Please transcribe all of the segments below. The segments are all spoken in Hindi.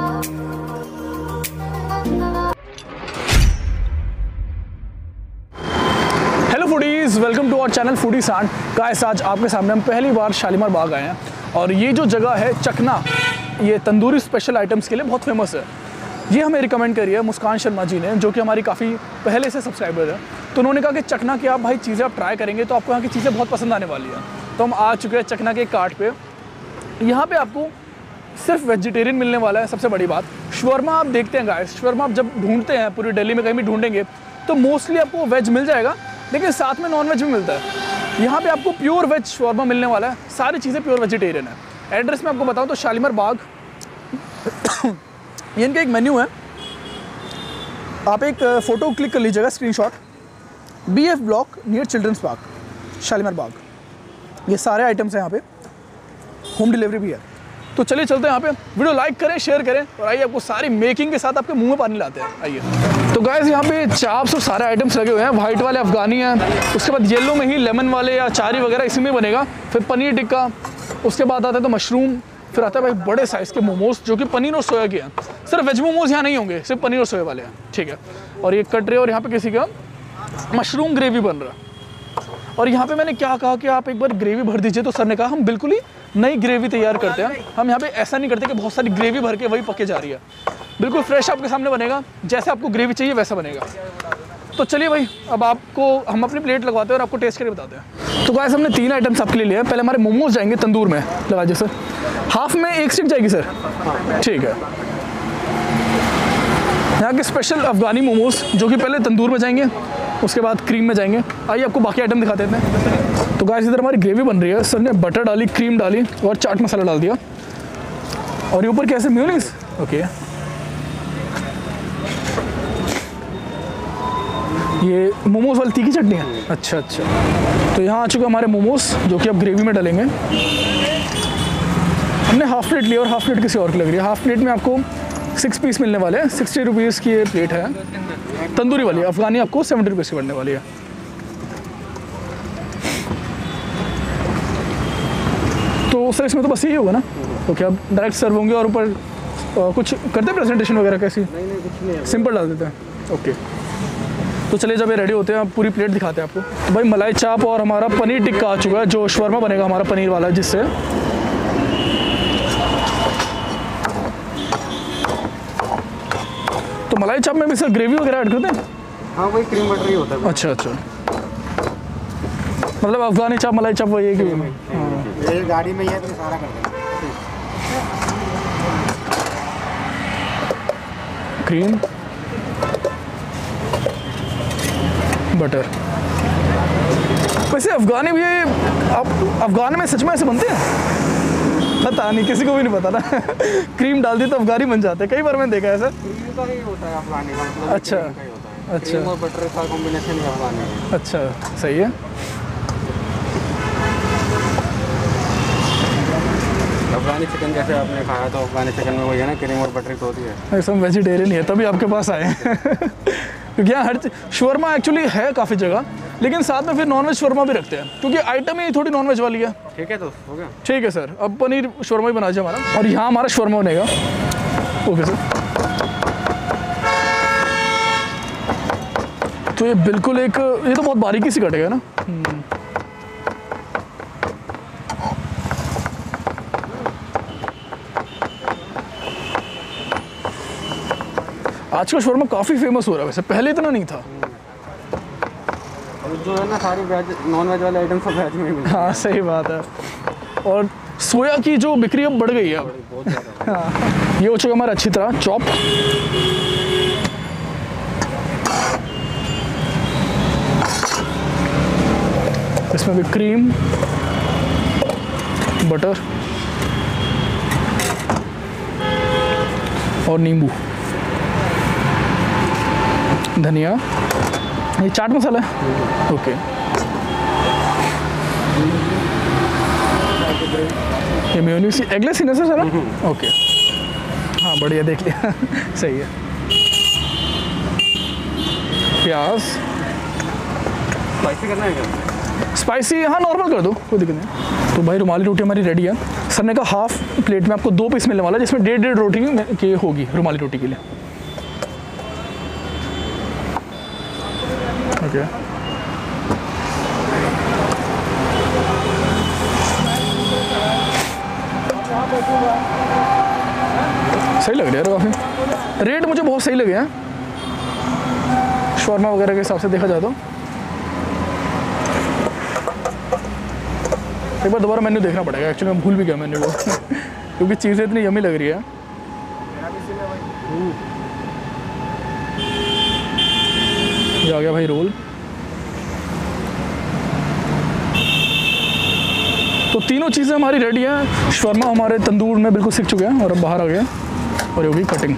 Hello foodies, welcome to our channel foodie सांड। गाइस, आज आपके सामने हम पहली बार शालीमार बाग आए हैं और ये जो जगह है चखना, ये तंदूरी स्पेशल आइटम्स के लिए बहुत फेमस है। ये हमें रिकमेंड करी है मुस्कान शर्मा जी ने, जो कि हमारी काफ़ी पहले से सब्सक्राइबर है। तो उन्होंने कहा कि चखना की आप भाई चीज़ें आप ट्राई करेंगे तो आपको यहाँ की चीज़ें बहुत पसंद आने वाली है। तो हम आ चुके हैं चखना के कार्ट पे। यहाँ पे आपको सिर्फ वेजिटेरियन मिलने वाला है। सबसे बड़ी बात, शवर्मा आप देखते हैं गाइस, शवर्मा आप जब ढूंढते हैं पूरी दिल्ली में कहीं भी ढूंढेंगे तो मोस्टली आपको वेज मिल जाएगा, लेकिन साथ में नॉन वेज भी मिलता है। यहाँ पे आपको प्योर वेज शवर्मा मिलने वाला है, सारी चीज़ें प्योर वेजिटेरियन है। एड्रेस मैं आपको बताऊँ तो शालीमार बाग ये इनका एक मेन्यू है। आप एक फ़ोटो क्लिक कर लीजिएगा, screenshot, BF block near children's park Shalimar Bagh. ये सारे आइटम्स हैं यहाँ पे, होम डिलीवरी भी है। तो चलिए चलते हैं यहाँ पे, वीडियो लाइक करें, शेयर करें और आइए आपको सारी मेकिंग के साथ आपके मुंह में पानी लाते हैं। आइए। तो गाइस, यहाँ पे चाप्स और सारे आइटम्स लगे हुए हैं। वाइट वाले अफगानी हैं, उसके बाद येलो में ही लेमन वाले या चारी वगैरह इसी में बनेगा। फिर पनीर टिक्का, उसके बाद आता है तो मशरूम, फिर आता है भाई बड़े साइज़ के मोमोज जो कि पनीर और सोया के हैं। सिर्फ वेज मोमोज यहाँ नहीं होंगे, सिर्फ पनीर और सोया वाले हैं, ठीक है। और ये कट रहे और यहाँ पे किसी का मशरूम ग्रेवी बन रहा है। और यहाँ पे मैंने क्या कहा कि आप एक बार ग्रेवी भर दीजिए, तो सर ने कहा हम बिल्कुल ही नई ग्रेवी तैयार करते हैं। हम यहाँ पे ऐसा नहीं करते कि बहुत सारी ग्रेवी भर के वही पके जा रही है। बिल्कुल फ्रेश आपके सामने बनेगा, जैसे आपको ग्रेवी चाहिए वैसा बनेगा। तो चलिए भाई, अब आपको हम अपनी प्लेट लगवाते हैं और आपको टेस्ट करके बताते हैं। तो गाइस, हमने 3 आइटम्स आपके लिए लिए हैं। पहले हमारे मोमोज जाएंगे तंदूर में, लगा दीजिए सर। हाफ में 1 स्टिक जाएगी सर, ठीक है। यहाँ के स्पेशल अफगानी मोमोज जो कि पहले तंदूर में जाएंगे, उसके बाद क्रीम में जाएंगे। आइए आपको बाकी आइटम दिखा देते हैं। तो गाइस, इधर हमारी ग्रेवी बन रही है। सर ने बटर डाली, क्रीम डाली और चाट मसाला डाल दिया। और ये ऊपर कैसे मेयोनीज, ओके। ये मोमोज वाली तीखी चटनी है, अच्छा अच्छा। तो यहाँ आ चुके हमारे मोमोज जो कि अब ग्रेवी में डालेंगे। हमने हाफ प्लेट लिया और हाफ प्लेट किसी और की लग रही है। हाफ प्लेट में आपको 6 पीस मिलने वाले हैं। 60 रुपीज़ की ये प्लेट है। तंदूरी वाली अफगानी आपको 70 रुपीज़ की पड़ने वाली है। तो सर इसमें तो बस यही होगा ना, ओके। अब डायरेक्ट सर्व होंगे और ऊपर कुछ करते हैं प्रेजेंटेशन वगैरह कैसी? नहीं कुछ नहीं, सिंपल डाल देते हैं, ओके। तो चलिए, जब ये रेडी होते हैं आप पूरी प्लेट दिखाते हैं आपको। तो भाई मलाई चाप और हमारा पनीर टिक्का आ चुका है, जो शवर्मा बनेगा हमारा पनीर वाला, जिससे तो मलाई चाप में भी सर ग्रेवी वगैरह ऐड करते हैं? हाँ, वही क्रीम बटर ही होता है। अच्छा अच्छा, मतलब अफगानी चाप मलाई चाप वही है कि? हाँ, ये गाड़ी में ही है तो सारा कर देंगे। Cream butter. वैसे अफगानी भी अफगान में सच में ऐसे बनते हैं? पता नहीं, किसी को भी नहीं पता ना। क्रीम डाल दी तो अफगानी बन जाते हैं। कई बार मैंने देखा है सर। क्रीम का ही होता है अफगानी का, मतलब अच्छा अच्छा, क्रीम और बटर का कॉम्बिनेशन ही अफगानी है। अच्छा, सही है। अफगानी चिकन जैसे आपने खाया तो अफगानी चिकन में वही है ना, क्रीम और बटर तो होती है। सब वेजिटेरियन ही है, तभी आपके पास आए हैं। क्योंकि यहाँ हर शवर्मा एक्चुअली है काफ़ी जगह, लेकिन साथ में फिर नॉनवेज शवर्मा भी रखते हैं, क्योंकि आइटम ही थोड़ी नॉनवेज वाली है। ठीक है, तो हो गया। ठीक है सर, अब पनीर शवर्मा ही बना दीजिए हमारा। और यहाँ हमारा शवर्मा बनेगा, ओके सर। तो ये बिल्कुल एक, ये तो बहुत बारीकी से कटेगा ना। आजकल शवर्मा काफ़ी फेमस हो रहा है, वैसे पहले इतना नहीं था। और जो है ना, सारी वेज नॉन वेज वाले आइटम सब वेज में ही मिलते हैं। हाँ सही बात है। और सोया की जो बिक्री अब बढ़ गई है अब। बहुत ज़्यादा। हाँ, ये हो चुका हमारा अच्छी तरह चॉप। इसमें भी क्रीम बटर और नींबू, धनिया, ये चाट मसाला है, ओके। ये मेयोनीज एगलेस ही ना सर सारा, ओके। हाँ बढ़िया, देख लिया। सही है। प्याज स्पाइसी करना है क्या? स्पाइसी हाँ नॉर्मल कर दो, कोई दिक्कत नहीं। तो भाई रुमाली रोटी हमारी रेडी है। सर ने कहा हाफ प्लेट में आपको 2 पीस मिलने वाला है, जिसमें 1.5 रोटी की होगी रुमाली रोटी के लिए। ओके सही लग रहा है यार काफ़ी। रेट मुझे बहुत सही लगे हैं शॉर्मा वगैरह के हिसाब से देखा जाए तो। एक बार दोबारा मेन्यू देखना पड़ेगा, एक्चुअली मैं भूल भी गया मेन्यू को क्योंकि चीज़ें इतनी यमी लग रही है। ये आ गया भाई रोल। तो तीनों चीज़ें हमारी रेडी हैं। शवर्मा हमारे तंदूर में बिल्कुल सिक चुके हैं और अब बाहर आ गया और ये होगी कटिंग।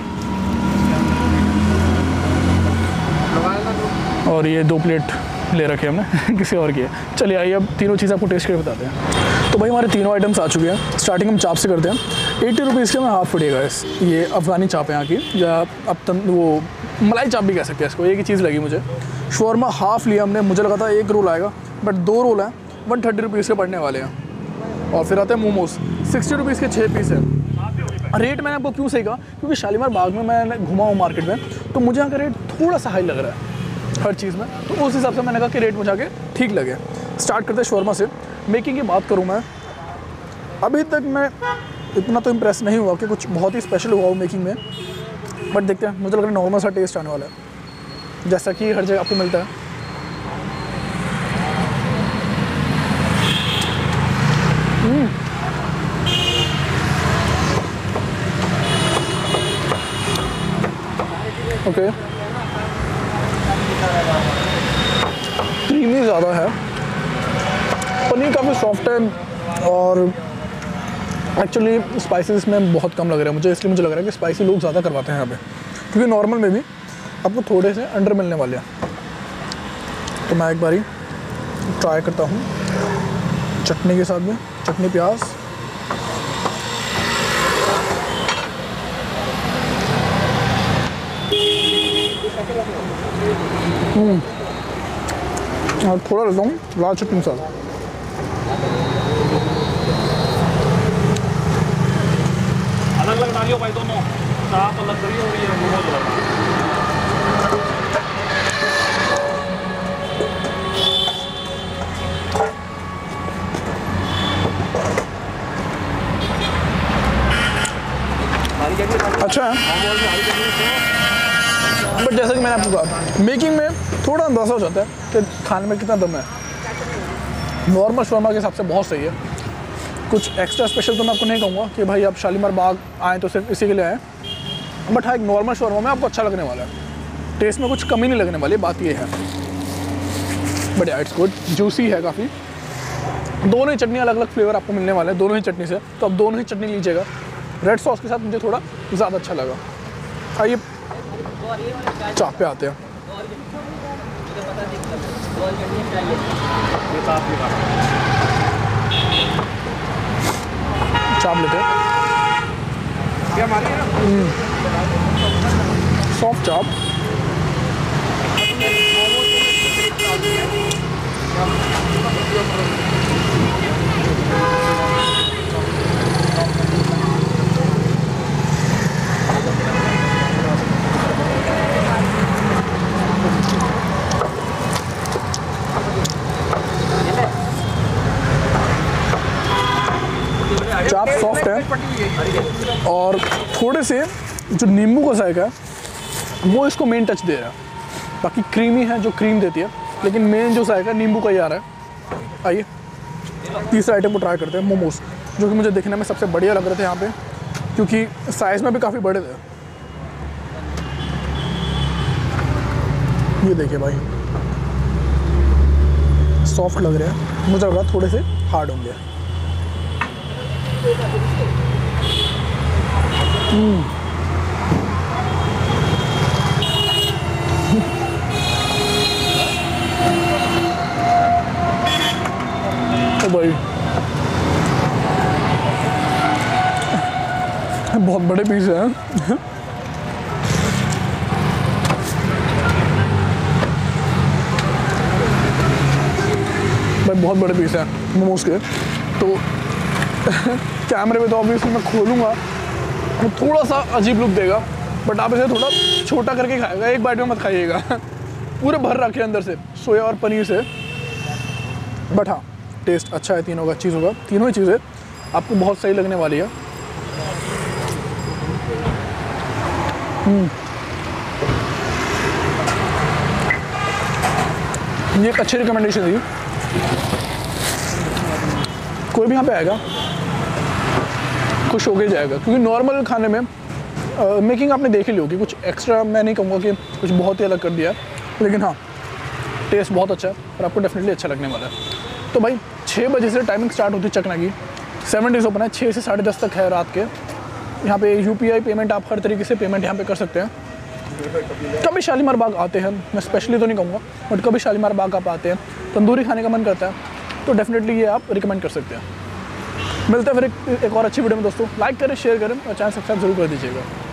और ये 2 प्लेट ले रखे हमने किसी और की है। चलिए आइए अब तीनों चीज़ आपको टेस्ट करके बताते हैं। तो भाई हमारे तीनों आइटम्स आ चुके हैं। स्टार्टिंग हम चाप से करते हैं। 80 रुपीज़ के में हाफ पड़ेगा इस। ये अफ़गानी चाप है यहाँ की, या अब वो मलाई चाप भी कह सकते हैं इसको। एक ही चीज़ लगी मुझे। शवर्मा हाफ लिया हमने, मुझे लगा था 1 रोल आएगा बट 2 रोल हैं, 130 रुपीज़ के पड़ने वाले हैं। और फिर आते हैं मोमोज, 60 रुपीज़ के 6 पीस है। रेट मैंने आपको क्यों सही कहा, क्योंकि शालीमार बाग में मैं घुमा हूँ मार्केट में, तो मुझे यहाँ का रेट थोड़ा सा हाई लग रहा है हर चीज़ में, तो उस हिसाब से मैंने कहा कि रेट मुझे आके ठीक लगे। स्टार्ट करते हैं शवर्मा से। मेकिंग की बात करूँ मैं, अभी तक मैं इतना तो इम्प्रेस नहीं हुआ कि कुछ बहुत ही स्पेशल हुआ हो मेकिंग में, बट देखते हैं। मुझे लग रहा है नॉर्मल सा टेस्ट आने वाला है जैसा कि हर जगह आपको मिलता है। ओके क्रीमी ज़्यादा है, पनीर काफ़ी सॉफ्ट है और एक्चुअली स्पाइसेस में बहुत कम लग रहा है मुझे, इसलिए मुझे लग रहा है कि स्पाइसी लोग ज़्यादा करवाते हैं यहाँ पे, क्योंकि नॉर्मल में भी आपको थोड़े से अंडर मिलने वाले हैं। तो मैं एक बारी ट्राई करता हूँ चटनी के साथ में, चटनी प्याज। और थोड़ा लेता हूँ लाल चटनी के साथ। अलग अलग डालियो भाई दोनों, चाप अलग करिए और ये मोमोज अलग। अच्छा है, बट जैसा कि मैंने आपको कहा मेकिंग में थोड़ा अंदाज़ा हो जाता है कि खाने में कितना दम है। नॉर्मल शवर्मा के हिसाब से बहुत सही है। कुछ एक्स्ट्रा स्पेशल तो मैं आपको नहीं कहूँगा कि भाई आप शालीमार बाग आएँ तो सिर्फ इसी के लिए आएँ, बट हाँ एक नॉर्मल शवर्मा में आपको अच्छा लगने वाला है। टेस्ट में कुछ कमी नहीं लगने वाली, बात ये है। बट या इट्स गुड, जूसी है काफ़ी। दोनों ही चटनी अलग अलग फ्लेवर आपको मिलने वाले हैं दोनों ही चटनी से, तो अब दोनों ही चटनी लीजिएगा। रेड सॉस के साथ मुझे थोड़ा ज़्यादा अच्छा लगा। आइए चाप पे आते हैं। चाप लेते हैं, सॉफ्ट चाप। चाप सॉफ्ट है और थोड़े से जो नींबू का जायका है वो इसको मेन टच दे रहा है। बाकी क्रीमी है जो क्रीम देती है, लेकिन मेन जो जायका नींबू का ही आ रहा है। आइए तीसरा आइटम को ट्राई करते हैं, मोमोज, जो कि मुझे देखने में सबसे बढ़िया लग रहे थे यहाँ पे, क्योंकि साइज़ में भी काफ़ी बड़े थे। ये देखिए भाई, सॉफ्ट लग रहे हैं, मुझे लगा थोड़े से हार्ड होंगे। तो भाई बहुत बड़े पीस हैं। भाई बहुत बड़े पीस हैं मोमोज के। तो कैमरे में तो ऑब्वियसली मैं खोलूँगा तो थोड़ा सा अजीब लुक देगा, बट आप इसे थोड़ा छोटा करके खाएगा, एक बाइट में मत खाइएगा। पूरे भर रखे अंदर से सोया और पनीर से। बट हाँ, टेस्ट अच्छा है, तीनों का चीज़ होगा, तीनों ही चीज़ें आपको बहुत सही लगने वाली है। ये एक अच्छी रिकमेंडेशन थी। कोई भी यहाँ पे आएगा खुश हो के जाएगा, क्योंकि नॉर्मल खाने में मेकिंग आपने देख ही ली होगी, कुछ एक्स्ट्रा मैं नहीं कहूँगा कि कुछ बहुत ही अलग कर दिया है, लेकिन हाँ टेस्ट बहुत अच्छा है और आपको डेफिनेटली अच्छा लगने वाला है। तो भाई 6 बजे से टाइमिंग स्टार्ट होती है चकना की, 7 डेज़ ओपन है, 6 से 10:30 तक है रात के। यहाँ पे UPI पेमेंट, आप हर तरीके से पेमेंट यहाँ पे कर सकते हैं। कभी शालीमार बाग आते हैं, मैं स्पेशली तो नहीं कहूँगा, बट कभी शालीमार बाग आप आते हैं, तंदूरी खाने का मन करता है, तो डेफिनेटली ये आप रिकमेंड कर सकते हैं। मिलते हैं फिर एक और अच्छी वीडियो में दोस्तों। लाइक करें, शेयर करें और चैनल सब्सक्राइब जरूर कर दीजिएगा।